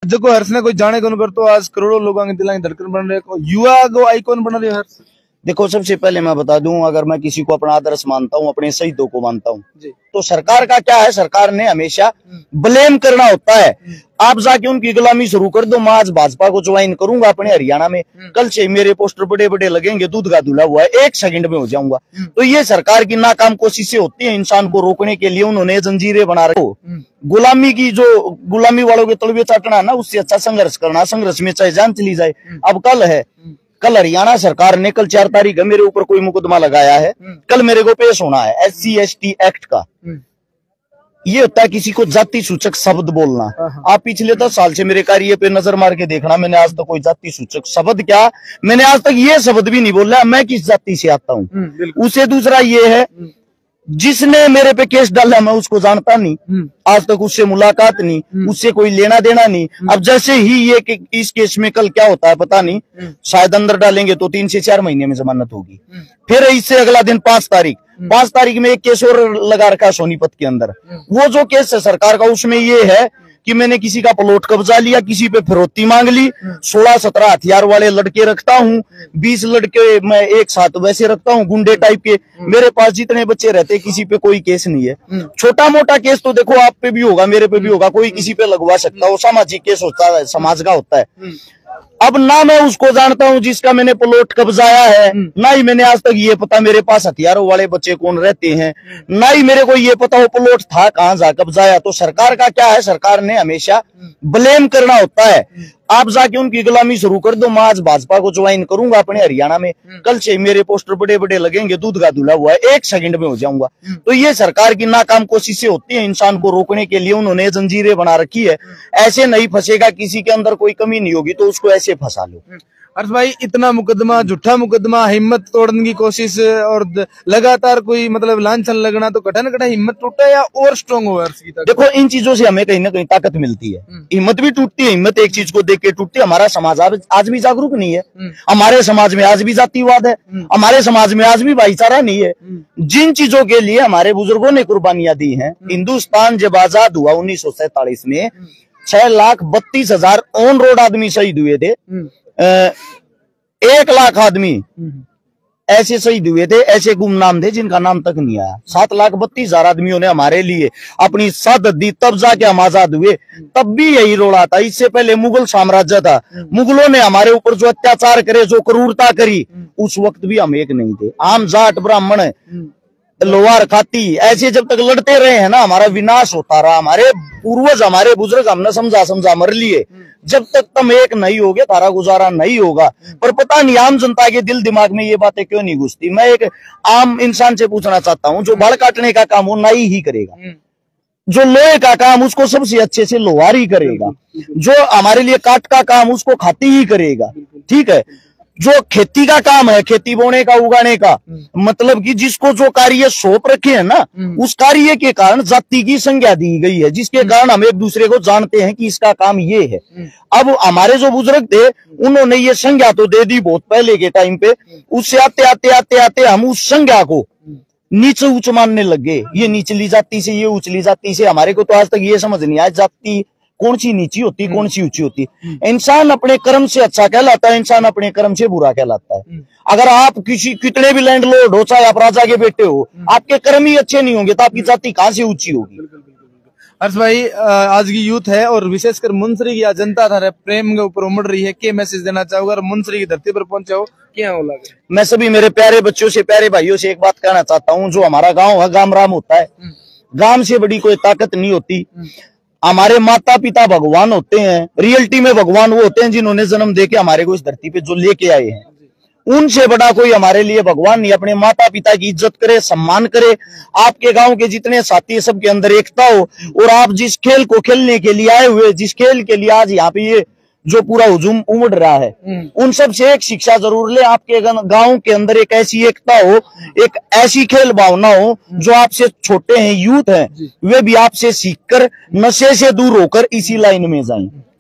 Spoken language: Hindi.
देखो हर्ष ने कोई जाने कौन कर तो आज करोड़ों लोगों के दिलों की धड़कन बन रहे हो, युवा को आइकॉन बना रहे हो हर्ष। देखो सबसे पहले मैं बता दूं, अगर मैं किसी को अपना आदर्श मानता हूं, अपने शहीदों को मानता हूं, तो सरकार का क्या है, सरकार ने हमेशा ब्लेम करना होता है। आप जाके उनकी गुलामी शुरू कर दो। मैं आज भाजपा को ज्वाइन करूंगा अपने हरियाणा में, कल से मेरे पोस्टर बड़े बड़े लगेंगे, दूध का धुला हुआ है, 1 सेकंड में हो जाऊंगा। तो ये सरकार की नाकाम कोशिशें होती है इंसान को रोकने के लिए। उन्होंने जंजीरें बना रखी। गुलामी की जो गुलामी वालों के तलवे चाटना है ना, उससे अच्छा संघर्ष करना, संघर्ष में चाहे जान चली जाए। अब कल हरियाणा सरकार ने, कल 4 तारीख है, मेरे ऊपर कोई मुकदमा लगाया है, कल मेरे को पेश होना है SC/ST एक्ट का। ये होता है किसी को जाति सूचक शब्द बोलना। आप पिछले 10 साल से मेरे कार्य पे नजर मार के देखना, मैंने आज तक कोई जाति सूचक शब्द क्या, मैंने आज तक ये शब्द भी नहीं बोला मैं किस जाति से आता हूँ। उसे दूसरा ये है, जिसने मेरे पे केस डाला मैं उसको जानता नहीं, आज तक उससे मुलाकात नहीं, उससे कोई लेना देना नहीं। अब जैसे ही ये इस केस में कल क्या होता है पता नहीं, शायद अंदर डालेंगे तो 3 से 4 महीने में जमानत होगी। फिर इससे अगला दिन 5 तारीख में एक केस और लगा रखा सोनीपत के अंदर। वो जो केस है सरकार का, उसमें ये है कि मैंने किसी का प्लॉट कब्जा लिया, किसी पे फिरौती मांग ली, 16-17 हथियार वाले लड़के रखता हूँ, 20 लड़के मैं एक साथ वैसे रखता हूँ, गुंडे टाइप के। मेरे पास जितने बच्चे रहते, किसी पे कोई केस नहीं है। छोटा मोटा केस तो देखो आप पे भी होगा, मेरे पे भी होगा, कोई किसी पे लगवा सकता है, वो सामाजिक केस होता है, समाज का होता है। अब ना मैं उसको जानता हूं जिसका मैंने प्लॉट कब्जाया है, ना ही मैंने आज तक ये पता मेरे पास हथियारों वाले बच्चे कौन रहते हैं, ना ही मेरे को ये पता वो प्लॉट था कहां जा कब्जाया। तो सरकार का क्या है, सरकार ने हमेशा ब्लेम करना होता है। आप जाके उनकी गुलामी शुरू कर दो। मैं आज भाजपा को ज्वाइन करूंगा अपने हरियाणा में, कल से मेरे पोस्टर बड़े बड़े लगेंगे, दूध का धुला हुआ है, 1 सेकंड में हो जाऊंगा। तो ये सरकार की नाकाम कोशिशें होती है इंसान को रोकने के लिए। उन्होंने जंजीरें बना रखी है, ऐसे नहीं फंसेगा, किसी के अंदर कोई कमी नहीं होगी तो उसको ऐसे फंसा लो। हर्ष भाई, इतना मुकदमा, झूठा मुकदमा, हिम्मत तोड़ने की कोशिश और लगातार कोई मतलब लांछन लगना, तो कठिन कठिन हिम्मत टूटा या और स्ट्रॉन्ग हो हर्ष की तरफ? देखो इन चीजों से हमें कहीं ना कहीं ताकत मिलती है। हिम्मत भी टूटती है, हिम्मत एक चीज को देख के टूटती है। हमारा समाज आज भी जागरूक नहीं है, हमारे समाज में आज भी जातिवाद है, हमारे समाज में आज भी भाईचारा नहीं है। जिन चीजों के लिए हमारे बुजुर्गों ने कुर्बानियां दी हैं, हिंदुस्तान जब आजाद हुआ 1947 में, 6,32,000 ऑन रोड आदमी शहीद हुए थे। 1 लाख आदमी ऐसे शहीद हुए थे, ऐसे गुमनाम थे जिनका नाम तक नहीं आया। 7,32,000 आदमियों ने हमारे लिए अपनी शहादत दी, तब जाके हम आजाद हुए। तब भी यही रोड़ा था। इससे पहले मुगल साम्राज्य था, मुगलों ने हमारे ऊपर जो अत्याचार करे, जो क्रूरता करी, उस वक्त भी हम एक नहीं थे। आम जाट ब्राह्मण लोहार खाती ऐसे जब तक लड़ते रहे हैं ना, हमारा विनाश होता रहा। हमारे पूर्वज, हमारे बुजुर्ग हमने समझा मर लिए। जब तक तुम एक नहीं होगे तारा गुजारा नहीं होगा। पर पता नहीं आम जनता के दिल दिमाग में ये बातें क्यों नहीं घुसती। मैं एक आम इंसान से पूछना चाहता हूँ, जो बाल काटने का काम वो नाई ही करेगा, जो लोहे का काम उसको सबसे अच्छे से लोहार ही करेगा, जो हमारे लिए काट का काम उसको खाती ही करेगा, ठीक है। जो खेती का काम है, खेती बोने का, उगाने का, मतलब कि जिसको जो कार्य सौंप रखे हैं ना, उस कार्य के कारण जाति की संज्ञा दी गई है, जिसके कारण हम एक दूसरे को जानते हैं कि इसका काम ये है। अब हमारे जो बुजुर्ग थे उन्होंने ये संज्ञा तो दे दी बहुत पहले के टाइम पे। उससे आते हम उस संज्ञा को नीचे ऊंच मानने लग गए। ये निचली जाति से, ये उचली जाति से। हमारे को तो आज तक ये समझ नहीं आया जाति कौन सी नीची होती, कौन सी ऊंची होती। इंसान अपने कर्म से अच्छा कहलाता है, इंसान अपने कर्म से बुरा कहलाता है। अगर आप कितने भी लैंडलॉर्ड हो, चाहे आप राजा के बेटे हो, आपके कर्म ही अच्छे नहीं होंगे तो आपकी जाति कहां से ऊंची होगी। हर्ष भाई, आज की यूथ है और विशेषकर मुंसरी की जनता था प्रेम के ऊपर उमड़ रही है, क्या मैसेज देना चाहोगे? मुंसरी की धरती पर पहुंचे हो, क्या बोला? मैं सभी मेरे प्यारे बच्चों से, प्यारे भाइयों से एक बात कहना चाहता हूँ। जो हमारा गाँव है, गाम राम होता है, गाम से बड़ी कोई ताकत नहीं होती। हमारे माता पिता भगवान होते हैं, रियलिटी में भगवान वो होते हैं जिन्होंने जन्म देके हमारे को इस धरती पे जो लेके आए हैं। उनसे बड़ा कोई हमारे लिए भगवान नहीं। अपने माता पिता की इज्जत करे, सम्मान करे। आपके गांव के जितने साथी सबके अंदर एकता हो, और आप जिस खेल को खेलने के लिए आए हुए, जिस खेल के लिए आज यहाँ पे ये जो पूरा हुजूम उमड़ रहा है, उन सब से एक शिक्षा जरूर ले। आपके गांव के अंदर एक ऐसी एकता हो, एक ऐसी खेल भावना हो, जो आपसे छोटे हैं, यूथ हैं, वे भी आपसे सीखकर नशे से दूर होकर इसी लाइन में जाएं।